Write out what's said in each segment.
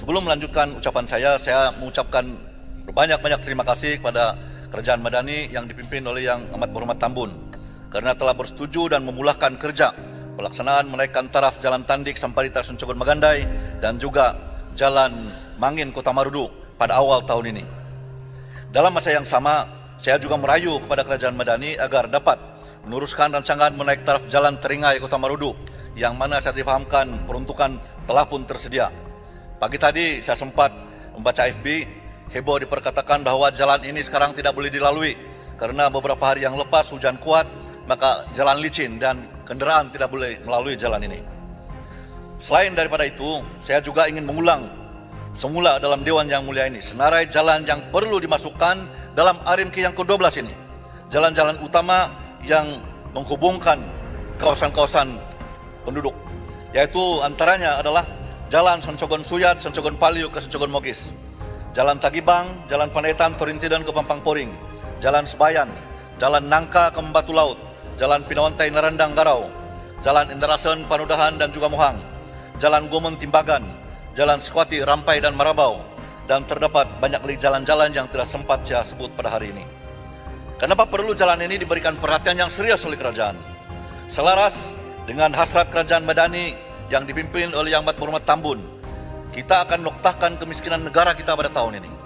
Sebelum melanjutkan ucapan saya mengucapkan berbanyak-banyak terima kasih kepada Kerajaan Madani yang dipimpin oleh Yang Amat Berhormat Tambun kerana telah bersetuju dan memulahkan kerja pelaksanaan menaikkan taraf Jalan Tandik Samparinda Soncogon Magandai dan juga Jalan Mangin Kota Marudu pada awal tahun ini. Dalam masa yang sama, saya juga merayu kepada Kerajaan Madani agar dapat meneruskan rancangan menaik taraf Jalan Teringai Kota Marudu yang mana saya difahamkan peruntukan telah pun tersedia. Pagi tadi saya sempat membaca FB, heboh diperkatakan bahawa jalan ini sekarang tidak boleh dilalui karena beberapa hari yang lepas hujan kuat, maka jalan licin dan kenderaan tidak boleh melalui jalan ini. Selain daripada itu, saya juga ingin mengulang semula dalam Dewan Yang Mulia ini senarai jalan yang perlu dimasukkan dalam RMK yang ke-12 ini. Jalan-jalan utama yang menghubungkan kawasan-kawasan penduduk, yaitu antaranya adalah Jalan Soncogon Suyat, Soncogon Paliu ke Soncogon Mogis, Jalan Tagibang, Jalan Panaitan Torintidan ke Pampang Poring, Jalan Sebayan, Jalan Nangka ke Membatu Laut, Jalan Pinawantai Narandang Garau, Jalan Indarasen Panudahan dan juga Mohang, Jalan Gomeng Timbagan, Jalan Sekwati Rampai dan Marabau, dan terdapat banyak lagi jalan-jalan yang tidak sempat saya sebut pada hari ini. Kenapa perlu jalan ini diberikan perhatian yang serius oleh kerajaan? Selaras dengan hasrat Kerajaan Madani yang dipimpin oleh Yang Amat Berhormat Tambun, kita akan noktahkan kemiskinan negara kita pada tahun ini.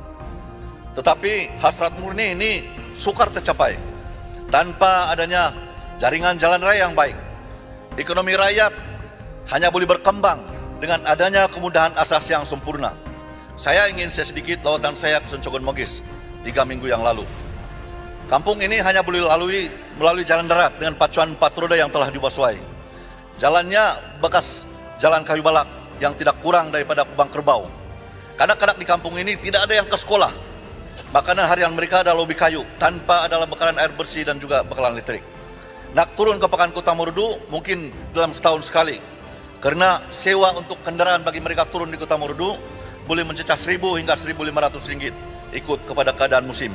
Tetapi hasrat murni ini sukar tercapai tanpa adanya jaringan jalan raya yang baik. Ekonomi rakyat hanya boleh berkembang dengan adanya kemudahan asas yang sempurna. Saya ingin sedikit lawatan saya ke Soncogon Mogis 3 minggu yang lalu. Kampung ini hanya boleh melalui jalan darat dengan pacuan 4 roda yang telah dibasuai. Jalannya bekas jalan kayu balak yang tidak kurang daripada kubang kerbau. Kanak-kanak di kampung ini tidak ada yang ke sekolah. Makanan harian mereka adalah lobi kayu tanpa ada bekalan air bersih dan juga bekalan listrik. Nak turun ke Pekan Kota Marudu mungkin dalam setahun sekali, karena sewa untuk kendaraan bagi mereka turun di Kota Marudu boleh mencecah 1.000 hingga 1.500 ringgit ikut kepada keadaan musim.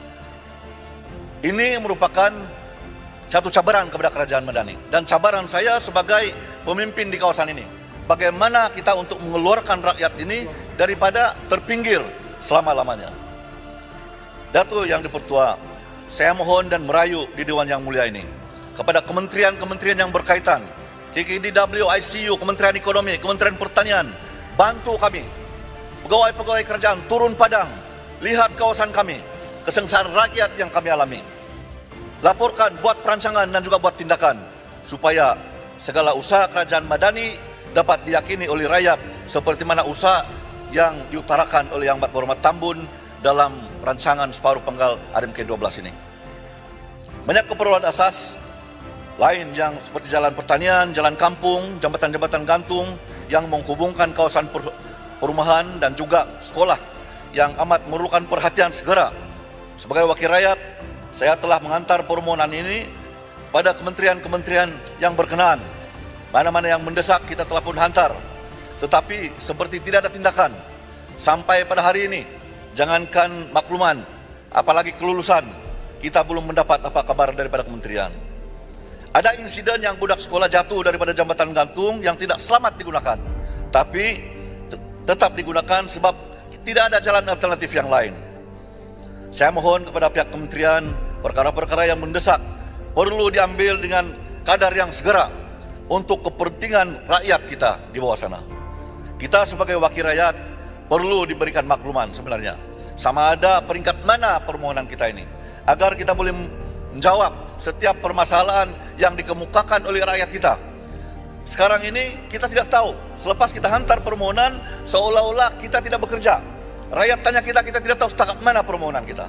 Ini merupakan satu cabaran kepada Kerajaan Madani dan cabaran saya sebagai pemimpin di kawasan ini. Bagaimana kita untuk mengeluarkan rakyat ini daripada terpinggir selama-lamanya. Datuk Yang Dipertua, saya mohon dan merayu di Dewan Yang Mulia ini kepada kementerian-kementerian yang berkaitan, KKDW, ICU, Kementerian Ekonomi, Kementerian Pertanian, bantu kami. Pegawai-pegawai kerajaan turun padang, lihat kawasan kami, kesengsaraan rakyat yang kami alami. Laporkan, buat perancangan dan juga buat tindakan supaya segala usaha Kerajaan Madani dapat diyakini oleh rakyat seperti mana usaha yang diutarakan oleh Yang Amat Berhormat Tambun dalam rancangan separuh penggal RMK 12 ini. Banyak keperluan asas lain yang seperti jalan pertanian, jalan kampung, jambatan-jambatan gantung yang menghubungkan kawasan perumahan dan juga sekolah yang amat memerlukan perhatian segera. Sebagai wakil rakyat, saya telah mengantar permohonan ini pada kementerian-kementerian yang berkenaan. Mana-mana yang mendesak kita telah pun hantar. Tetapi seperti tidak ada tindakan. Sampai pada hari ini, jangankan makluman, apalagi kelulusan, kita belum mendapat apa kabar daripada kementerian. Ada insiden yang budak sekolah jatuh daripada jambatan gantung yang tidak selamat digunakan. Tapi tetap digunakan sebab tidak ada jalan alternatif yang lain. Saya mohon kepada pihak kementerian, perkara-perkara yang mendesak perlu diambil dengan kadar yang segera untuk kepentingan rakyat kita di bawah sana. Kita sebagai wakil rakyat perlu diberikan makluman sebenarnya. Sama ada peringkat mana permohonan kita ini, agar kita boleh menjawab setiap permasalahan yang dikemukakan oleh rakyat kita. Sekarang ini kita tidak tahu, selepas kita hantar permohonan seolah-olah kita tidak bekerja. Rakyat tanya kita, kita tidak tahu setakat mana permohonan kita.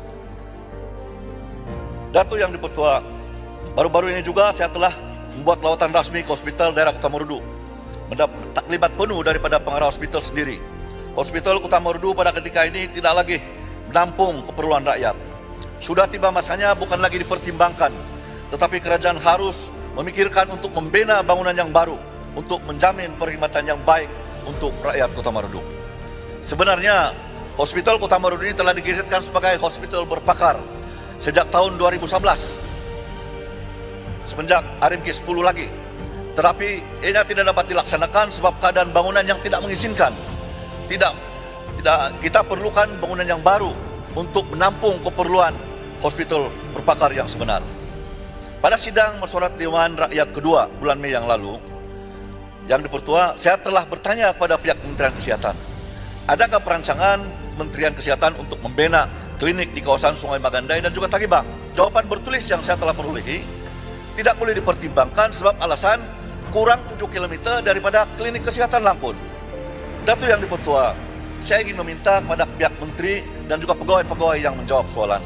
Datuk Yang Dipertua, baru-baru ini juga saya telah membuat lawatan rasmi ke Hospital Daerah Kota Marudu. Taklibat penuh daripada pengarah hospital sendiri. Hospital Kota Marudu pada ketika ini tidak lagi menampung keperluan rakyat. Sudah tiba masanya bukan lagi dipertimbangkan, tetapi kerajaan harus memikirkan untuk membina bangunan yang baru untuk menjamin perkhidmatan yang baik untuk rakyat Kota Marudu. Sebenarnya, Hospital Kota Marudu ini telah digeserkan sebagai hospital berpakar sejak tahun 2011, semenjak RMK 10 lagi. Tetapi ia tidak dapat dilaksanakan sebab keadaan bangunan yang tidak mengizinkan. tidak kita perlukan bangunan yang baru untuk menampung keperluan hospital berpakar yang sebenar. Pada sidang mesyuarat Dewan Rakyat kedua bulan Mei yang lalu, yang dipertua, saya telah bertanya kepada pihak Kementerian Kesehatan, adakah perancangan Kementerian Kesehatan untuk membina klinik di kawasan Sungai Magandai dan juga Tagibang? Jawaban bertulis yang saya telah perolehi, tidak boleh dipertimbangkan sebab alasan kurang 7 km daripada klinik kesehatan Langkun. Datu yang dipertua, saya ingin meminta kepada pihak menteri dan juga pegawai-pegawai yang menjawab soalan.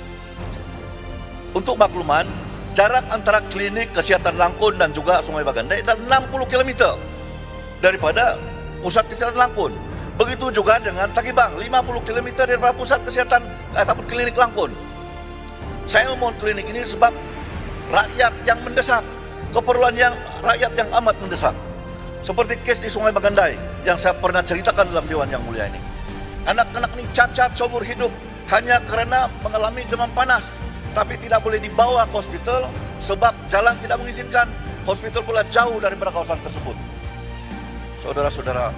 Untuk makluman, jarak antara klinik kesehatan Langkun dan juga Sungai Magandai adalah 60 km daripada pusat kesehatan Langkun. Begitu juga dengan Tagibang, 50 km daripada pusat kesehatan ataupun klinik Langkun. Saya memohon klinik ini sebab rakyat yang mendesak, keperluan yang rakyat yang amat mendesak. Seperti kes di Sungai Magandai yang saya pernah ceritakan dalam Dewan Yang Mulia ini. Anak-anak ini cacat seumur hidup hanya karena mengalami demam panas, tapi tidak boleh dibawa ke hospital sebab jalan tidak mengizinkan. Hospital pula jauh daripada kawasan tersebut. Saudara-saudara,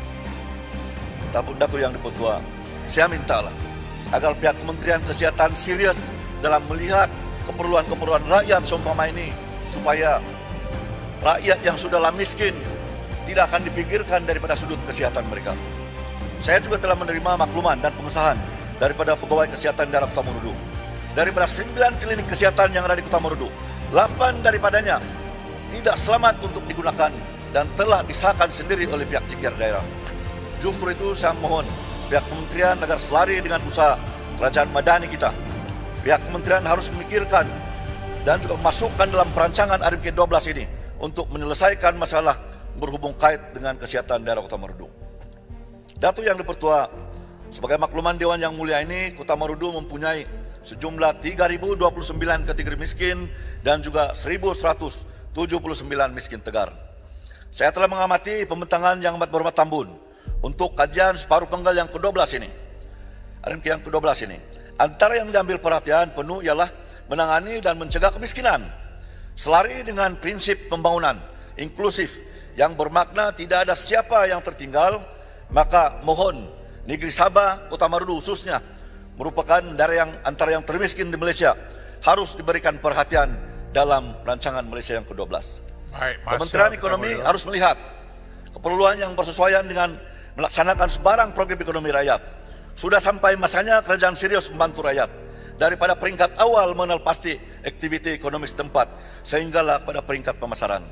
tabundaku yang dipertua, saya mintalah agar pihak Kementerian Kesehatan serius dalam melihat keperluan-keperluan rakyat seumpama ini, supaya rakyat yang sudahlah miskin tidak akan dipikirkan daripada sudut kesehatan mereka. Saya juga telah menerima makluman dan pengesahan daripada pegawai kesehatan daerah Kota Marudu. Daripada 9 klinik kesehatan yang ada di Kota Marudu, 8 daripadanya tidak selamat untuk digunakan dan telah disahkan sendiri oleh pihak CKR daerah. Justru itu saya mohon pihak kementerian agar selari dengan usaha kerajaan madani kita. Pihak kementerian harus memikirkan dan juga memasukkan dalam perancangan RMK 12 ini untuk menyelesaikan masalah berhubung kait dengan kesehatan daerah Kota Marudu. Datu yang dipertua, sebagai makluman Dewan Yang Mulia ini, Kota Marudu mempunyai sejumlah 3.029 kategori miskin dan juga 1.179 miskin tegar. Saya telah mengamati pembentangan Yang Amat Berhormat Tambun untuk kajian separuh penggal yang ke-12 ini, RMK yang ke-12 ini. Antara yang diambil perhatian penuh ialah menangani dan mencegah kemiskinan, selari dengan prinsip pembangunan inklusif yang bermakna tidak ada siapa yang tertinggal. Maka mohon negeri Sabah, Kota Marudu khususnya, merupakan daerah yang antara yang termiskin di Malaysia, harus diberikan perhatian dalam rancangan Malaysia yang ke-12. Kementerian Ekonomi harus melihat keperluan yang bersesuaian dengan melaksanakan sebarang program ekonomi rakyat. Sudah sampai masanya kerajaan serius membantu rakyat daripada peringkat awal mengenal pasti aktiviti ekonomi setempat sehinggalah pada peringkat pemasaran.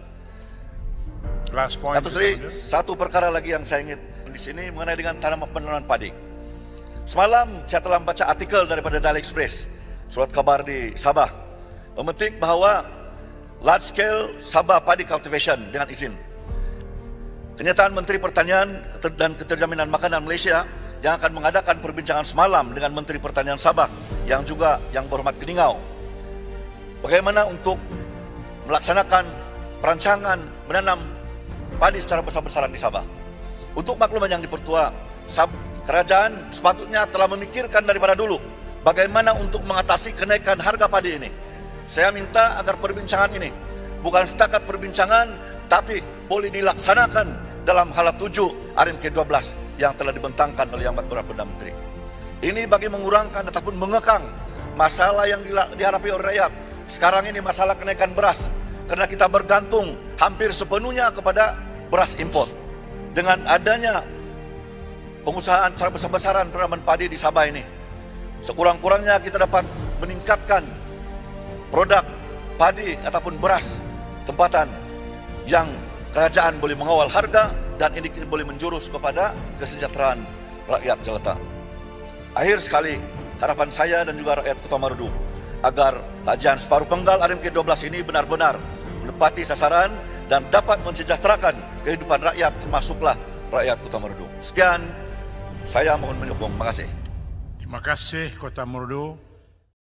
Datuk Seri, satu perkara lagi yang saya ingin di sini mengenai dengan tanaman penanaman padi. Semalam saya telah membaca artikel daripada Daily Express, surat kabar di Sabah, memetik bahawa large scale Sabah padi cultivation dengan izin. Kenyataan Menteri Pertanian dan Keterjaminan Makanan Malaysia yang akan mengadakan perbincangan semalam dengan Menteri Pertanian Sabah yang juga Yang Berhormat Keningau, bagaimana untuk melaksanakan perancangan menanam padi secara besar-besaran di Sabah. Untuk makluman yang dipertua, kerajaan sepatutnya telah memikirkan daripada dulu bagaimana untuk mengatasi kenaikan harga padi ini. Saya minta agar perbincangan ini bukan setakat perbincangan, tapi boleh dilaksanakan dalam hala 7 RMK 12 yang telah dibentangkan oleh Yang Amat Berhormat Perdana Menteri. Ini bagi mengurangkan ataupun mengekang masalah yang dihadapi oleh rakyat. Sekarang ini masalah kenaikan beras, karena kita bergantung hampir sepenuhnya kepada beras impor. Dengan adanya pengusahaan secara besar-besaran penanaman padi di Sabah ini, sekurang-kurangnya kita dapat meningkatkan produk padi ataupun beras tempatan yang kerajaan boleh mengawal harga dan ini boleh menjurus kepada kesejahteraan rakyat jelata. Akhir sekali, harapan saya dan juga rakyat Kota Marudu agar kajian separuh penggal RMK 12 ini benar-benar menepati sasaran dan dapat mensejahterakan kehidupan rakyat, termasuklah rakyat Kota Marudu. Sekian, saya mohon menyokong. Terima kasih. Terima kasih Kota Marudu.